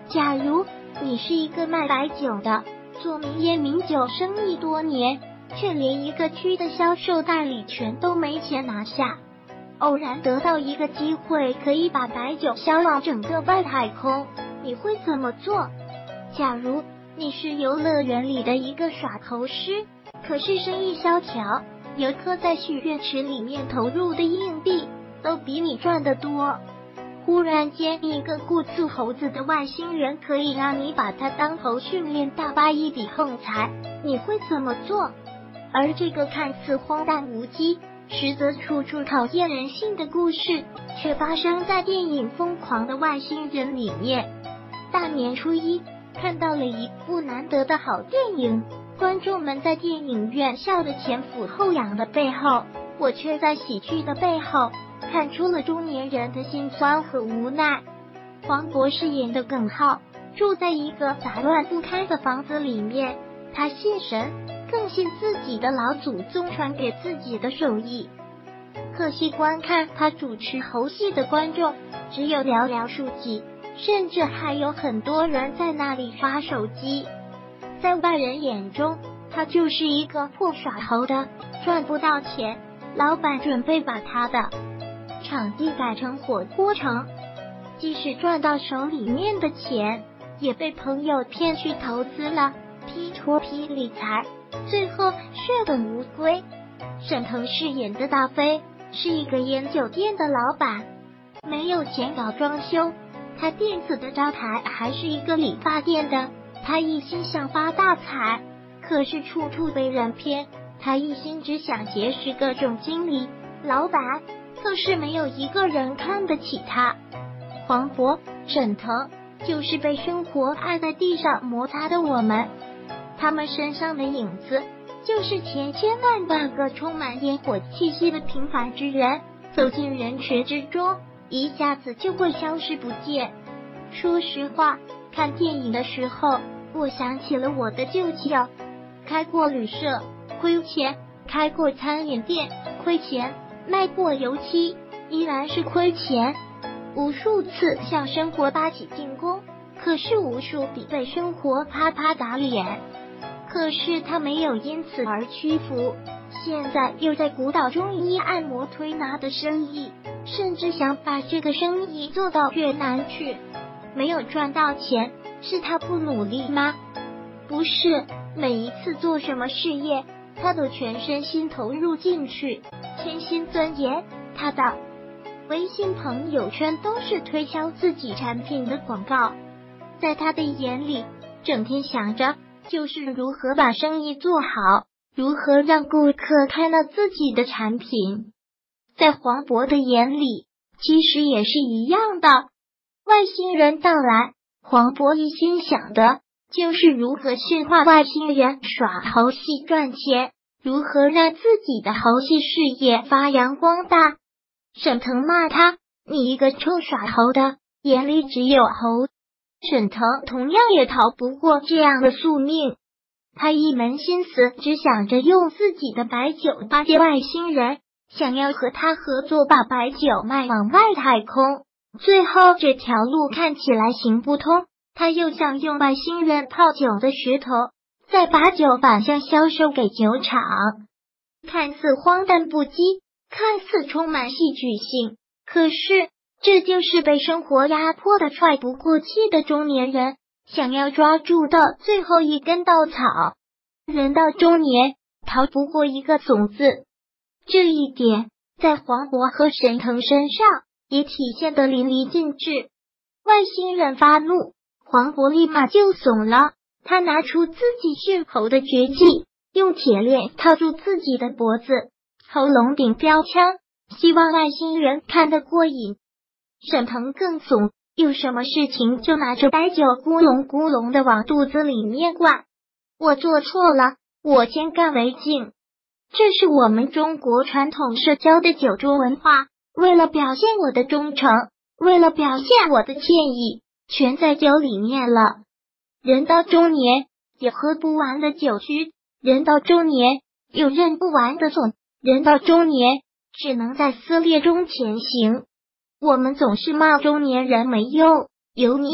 假如你是一个卖白酒的，做名烟名酒生意多年，却连一个区的销售代理权都没钱拿下，偶然得到一个机会可以把白酒销往整个外太空，你会怎么做？假如你是游乐园里的一个耍猴师，可是生意萧条，游客在许愿池里面投入的硬币都比你赚得多，忽然间一个雇兔猴子的外星人可以让你把它当头训练大发一笔横财，你会怎么做？而这个看似荒诞无稽，实则处处考验人性的故事，却发生在电影《疯狂的外星人》里面。大年初一，看到了一部难得的好电影，观众们在电影院笑得前俯后仰的背后，我却在喜剧的背后看出了中年人的辛酸和无奈。黄渤饰演的耿浩住在一个杂乱不堪的房子里面，他信神，更信自己的老祖宗传给自己的手艺。可惜观看他主持猴戏的观众只有寥寥数几，甚至还有很多人在那里刷手机。在外人眼中，他就是一个破耍猴的，赚不到钱，老板准备把他的场地改成火锅城，即使赚到手里面的钱，也被朋友骗去投资了，批脱批理财，最后血本无归。沈腾饰演的大飞是一个烟酒店的老板，没有钱搞装修，他店子的招牌还是一个理发店的，他一心想发大财，可是处处被人骗，他一心只想结识各种经理、老板，可是没有一个人看得起他。黄渤、沈腾就是被生活按在地上摩擦的我们，他们身上的影子就是千千万万个充满烟火气息的平凡之人，走进人群之中，一下子就会消失不见。说实话，看电影的时候，我想起了我的舅舅，开过旅社亏钱，开过餐饮店亏钱，卖过油漆依然是亏钱，无数次向生活发起进攻，可是无数笔被生活啪啪打脸，可是他没有因此而屈服，现在又在鼓捣中医按摩推拿的生意，甚至想把这个生意做到越南去。没有赚到钱，是他不努力吗？不是，每一次做什么事业，他都全身心投入进去，潜心钻研。他的微信朋友圈都是推销自己产品的广告，在他的眼里，整天想着就是如何把生意做好，如何让顾客看到自己的产品。在黄渤的眼里，其实也是一样的。外星人到来，黄渤一心想的就是如何驯化外星人，耍猴戏赚钱，如何让自己的猴戏事业发扬光大。沈腾骂他，你一个臭耍猴的，眼里只有猴。沈腾同样也逃不过这样的宿命，他一门心思只想着用自己的白酒巴结外星人，想要和他合作把白酒卖往外太空。最后这条路看起来行不通，他又想用外星人泡酒的噱头，再把酒反向销售给酒厂。看似荒诞不羁，看似充满戏剧性，可是这就是被生活压迫的喘不过气的中年人想要抓住的最后一根稻草。人到中年，逃不过一个种子，这一点在黄渤和沈腾身上也体现得淋漓尽致。外星人发怒，黄渤立马就怂了，他拿出自己驯猴的绝技，用铁链套住自己的脖子，喉咙顶标枪，希望外星人看得过瘾。沈腾更怂，有什么事情就拿着白酒咕隆咕隆的往肚子里面灌。我做错了，我先干为敬。这是我们中国传统社交的酒桌文化，为了表现我的忠诚，为了表现我的歉意，全在酒里面了。人到中年，有喝不完的酒局，人到中年，有认不完的怂，人到中年，只能在撕裂中前行。我们总是骂中年人没用、油腻，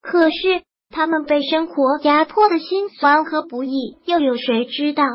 可是他们被生活压迫的辛酸和不易，又有谁知道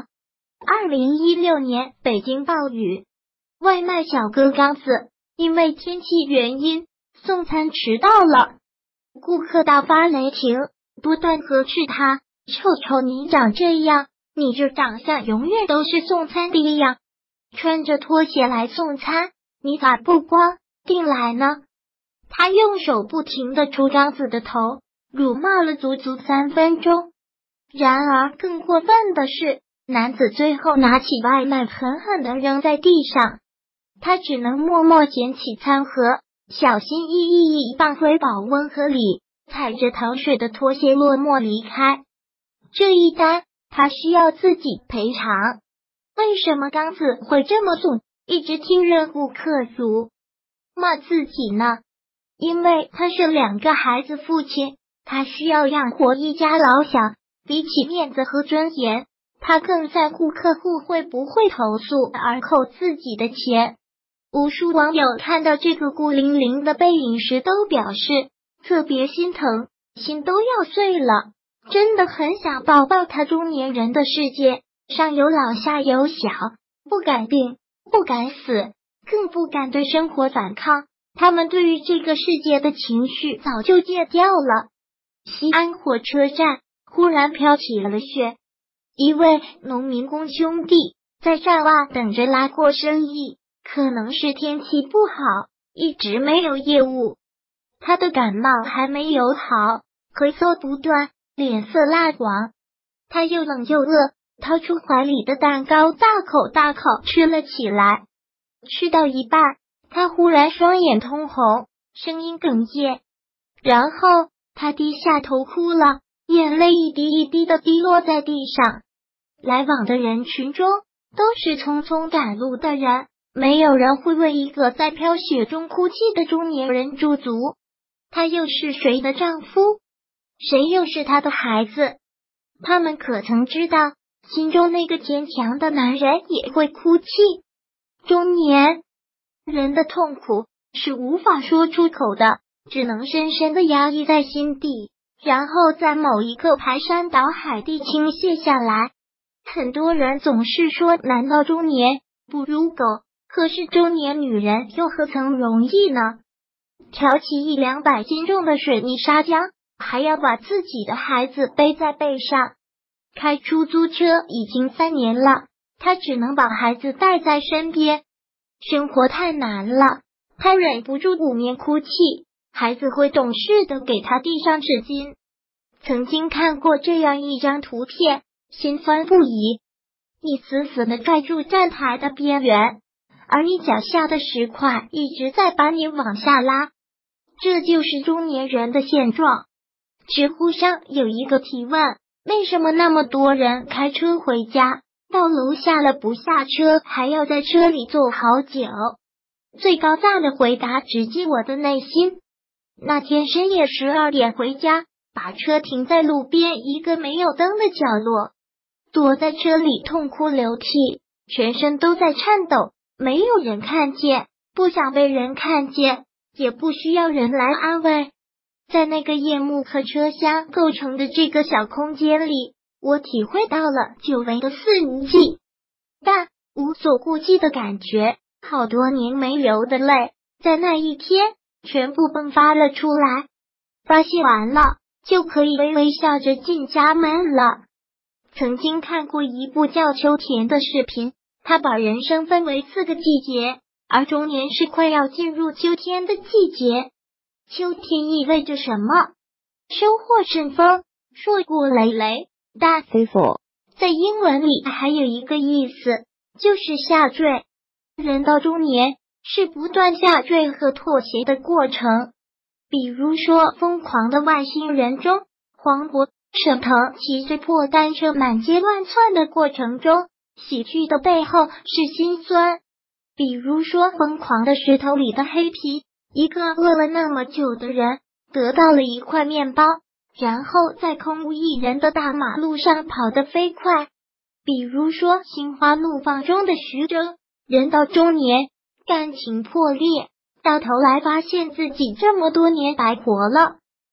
？2016年北京暴雨，外卖小哥刚子因为天气原因送餐迟到了，顾客大发雷霆，不断呵斥他：瞅瞅你长这样，你这长相永远都是送餐的样，穿着拖鞋来送餐，你咋不光腚来呢？他用手不停地戳刚子的头，辱骂了足足3分钟。然而更过分的是，男子最后拿起外卖狠狠地扔在地上，他只能默默捡起餐盒，小心翼翼放回保温盒里，踩着淌水的拖鞋落寞离开。这一单他需要自己赔偿。为什么刚子会这么怂，一直听任顾客辱骂自己呢？因为他是2个孩子父亲，他需要养活一家老小，比起面子和尊严，他更在乎客户会不会投诉而扣自己的钱。无数网友看到这个孤零零的背影时都表示特别心疼，心都要碎了，真的很想抱抱他。中年人的世界上有老下有小，不敢病，不敢死，更不敢对生活反抗，他们对于这个世界的情绪早就戒掉了。西安火车站忽然飘起了雪，一位农民工兄弟在站外等着拉货生意，可能是天气不好，一直没有业务。他的感冒还没有好，咳嗽不断，脸色蜡黄。他又冷又饿，掏出怀里的蛋糕，大口大口吃了起来。吃到一半，他忽然双眼通红，声音哽咽，然后他低下头哭了，眼泪一滴一滴的滴落在地上。来往的人群中都是匆匆赶路的人，没有人会为一个在飘雪中哭泣的中年人驻足。他又是谁的丈夫？谁又是他的孩子？他们可曾知道，心中那个坚强的男人也会哭泣？中年人的痛苦是无法说出口的，只能深深的压抑在心底，然后在某一刻排山倒海地倾泻下来。很多人总是说，难道中年不如狗？可是中年女人又何曾容易呢？挑起100-200斤重的水泥砂浆，还要把自己的孩子背在背上。开出租车已经3年了，他只能把孩子带在身边。生活太难了，他忍不住捂面哭泣，孩子会懂事的给他递上纸巾。曾经看过这样一张图片，心酸不已。你死死的拽住站台的边缘，而你脚下的石块一直在把你往下拉。这就是中年人的现状。知乎上有一个提问，为什么那么多人开车回家，到楼下了不下车，还要在车里坐好久？最高赞的回答直击我的内心。那天深夜12点回家，把车停在路边一个没有灯的角落，躲在车里痛哭流涕，全身都在颤抖，没有人看见，不想被人看见，也不需要人来安慰。在那个夜幕和车厢构成的这个小空间里，我体会到了久违的肆无忌惮、无所顾忌的感觉，好多年没流的泪，在那一天全部迸发了出来。发泄完了，就可以微微笑着进家门了。曾经看过一部叫《秋天》的视频，他把人生分为4个季节，而中年是快要进入秋天的季节。秋天意味着什么？收获甚丰，硕果累累，大丰富。在英文里还有一个意思，就是下坠。人到中年是不断下坠和妥协的过程。比如说《疯狂的外星人》中，黄渤、沈腾骑着破单车满街乱窜的过程中，喜剧的背后是心酸。比如说《疯狂的石头》里的黑皮，一个饿了那么久的人得到了一块面包，然后在空无一人的大马路上跑得飞快。比如说《心花怒放》中的徐峥，人到中年，感情破裂，到头来发现自己这么多年白活了。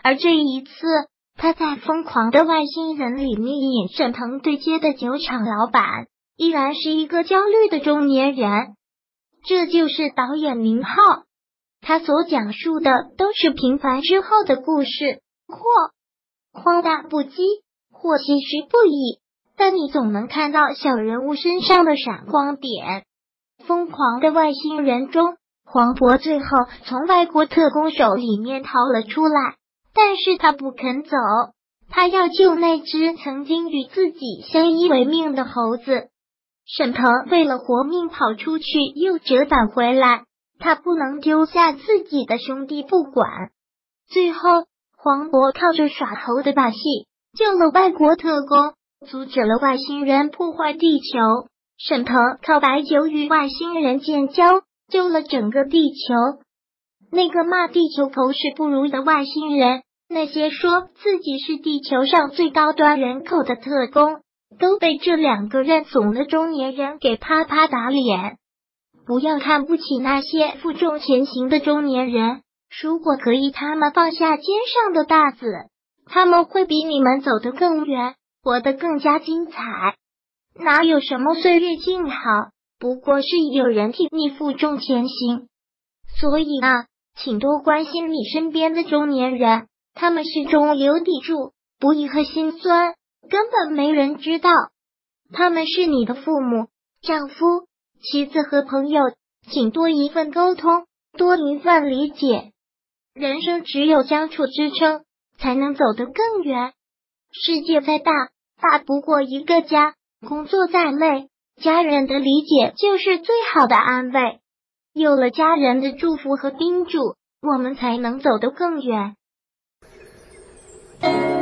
而这一次，他在《疯狂的外星人》里面演沈腾对接的酒厂老板，依然是一个焦虑的中年人。这就是导演宁浩，他所讲述的都是平凡之后的故事，或荒诞不羁，或唏嘘不已，但你总能看到小人物身上的闪光点。疯狂的外星人中，黄渤最后从外国特工手里面逃了出来，但是他不肯走，他要救那只曾经与自己相依为命的猴子。沈腾为了活命跑出去又折返回来，他不能丢下自己的兄弟不管。最后黄渤靠着耍猴的把戏救了外国特工，阻止了外星人破坏地球。沈腾靠白酒与外星人建交，救了整个地球。那个骂地球口齿不如的外星人，那些说自己是地球上最高端人口的特工，都被这两个认怂的中年人给啪啪打脸。不要看不起那些负重前行的中年人，如果可以，他们放下肩上的担子，他们会比你们走得更远，活得更加精彩。哪有什么岁月静好，不过是有人替你负重前行。所以啊，请多关心你身边的中年人，他们是中流砥柱，不易和心酸根本没人知道。他们是你的父母、丈夫、妻子和朋友，请多一份沟通，多一份理解。人生只有相处支撑，才能走得更远。世界再大，大不过一个家；工作再累，家人的理解就是最好的安慰。有了家人的祝福和叮嘱，我们才能走得更远。